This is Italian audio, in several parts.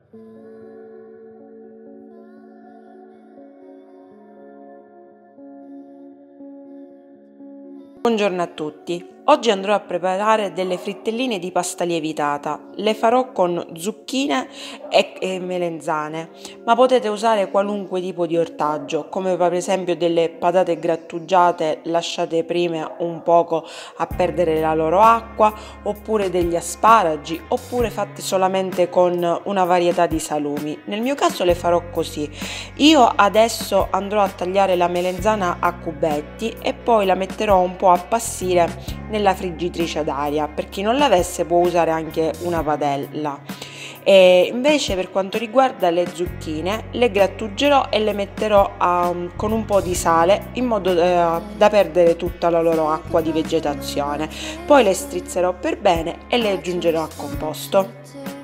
Buongiorno a tutti, oggi andrò a preparare delle frittelline di pasta lievitata, le farò con zucchine e melenzane, ma potete usare qualunque tipo di ortaggio, come per esempio delle patate grattugiate lasciate prima un poco a perdere la loro acqua, oppure degli asparagi, oppure fatte solamente con una varietà di salumi. Nel mio caso le farò così. Io adesso andrò a tagliare la melenzana a cubetti e poi la metterò un po' a appassire nella friggitrice ad aria. Per chi non l'avesse può usare anche una padella. E invece per quanto riguarda le zucchine le grattugerò e le metterò con un po' di sale in modo da perdere tutta la loro acqua di vegetazione. Poi le strizzerò per bene e le aggiungerò a composto.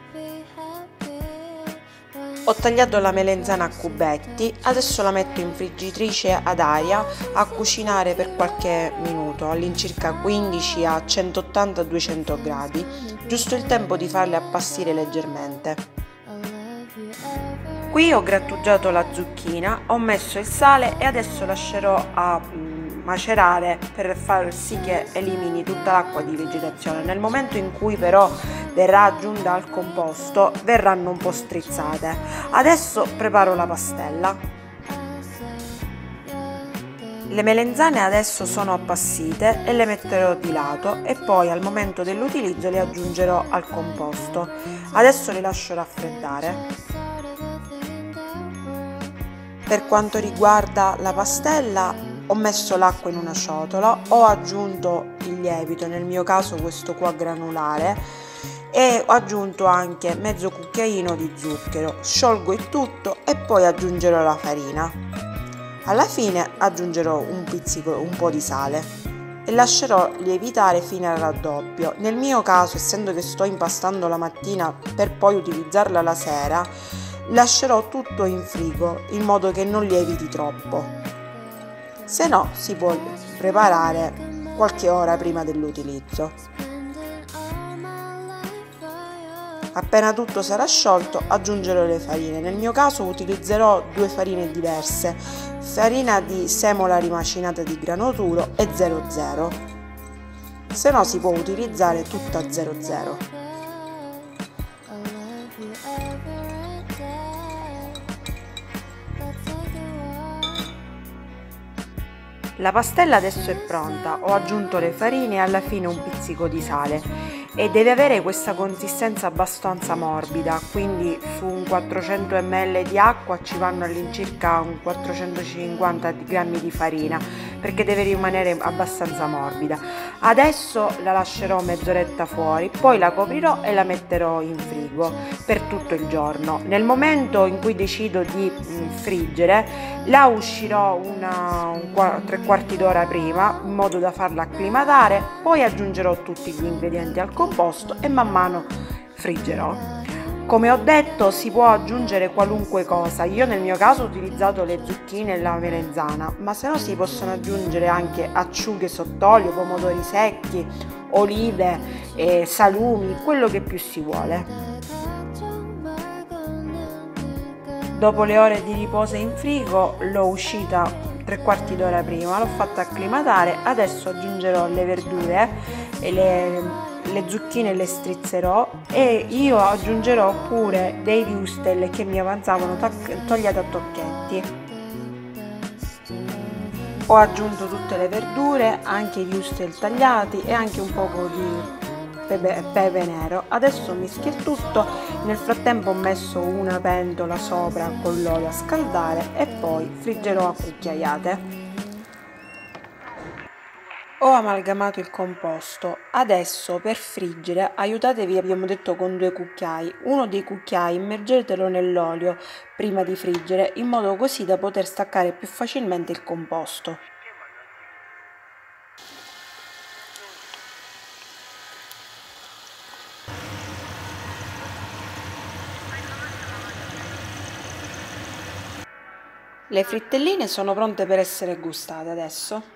Ho tagliato la melenzana a cubetti, adesso la metto in friggitrice ad aria a cucinare per qualche minuto, all'incirca 15 a 180-200 gradi, giusto il tempo di farle appassire leggermente. Qui ho grattugiato la zucchina, ho messo il sale e adesso lascerò a macerare per far sì che elimini tutta l'acqua di vegetazione. Nel momento in cui però verrà aggiunta al composto verranno un po' strizzate. Adesso preparo la pastella. Le melenzane adesso sono appassite e le metterò di lato e poi al momento dell'utilizzo le aggiungerò al composto. Adesso le lascio raffreddare. Per quanto riguarda la pastella ho messo l'acqua in una ciotola, ho aggiunto il lievito, nel mio caso questo qua granulare, e ho aggiunto anche mezzo cucchiaino di zucchero. Sciolgo il tutto e poi aggiungerò la farina. Alla fine aggiungerò un po' di sale e lascerò lievitare fino al raddoppio. Nel mio caso, essendo che sto impastando la mattina per poi utilizzarla la sera, lascerò tutto in frigo in modo che non lieviti troppo. Se no si può preparare qualche ora prima dell'utilizzo. Appena tutto sarà sciolto aggiungerò le farine. Nel mio caso utilizzerò due farine diverse, farina di semola rimacinata di grano duro e 00. Se no si può utilizzare tutta 00. La pastella adesso è pronta, ho aggiunto le farine e alla fine un pizzico di sale e deve avere questa consistenza abbastanza morbida, quindi su un 400 ml di acqua ci vanno all'incirca un 450 grammi di farina perché deve rimanere abbastanza morbida. Adesso la lascerò mezz'oretta fuori, poi la coprirò e la metterò in frigo per tutto il giorno. Nel momento in cui decido di friggere la uscirò tre quarti d'ora prima in modo da farla acclimatare, poi aggiungerò tutti gli ingredienti al composto e man mano friggerò. Come ho detto si può aggiungere qualunque cosa, io nel mio caso ho utilizzato le zucchine e la melenzana, ma se no si possono aggiungere anche acciughe sott'olio, pomodori secchi, olive, salumi, quello che più si vuole. Dopo le ore di riposo in frigo l'ho uscita tre quarti d'ora prima, l'ho fatta acclimatare, adesso aggiungerò le verdure e le zucchine le strizzerò e io aggiungerò pure dei wurstel che mi avanzavano tagliati a tocchetti. Ho aggiunto tutte le verdure, anche i wurstel tagliati e anche un poco di pepe nero. Adesso mischio il tutto, nel frattempo ho messo una pentola sopra con l'olio a scaldare e poi friggerò a cucchiaiate. Ho amalgamato il composto, adesso per friggere aiutatevi, abbiamo detto, con due cucchiai. Uno dei cucchiai immergetelo nell'olio prima di friggere in modo così da poter staccare più facilmente il composto. Le frittelline sono pronte per essere gustate adesso.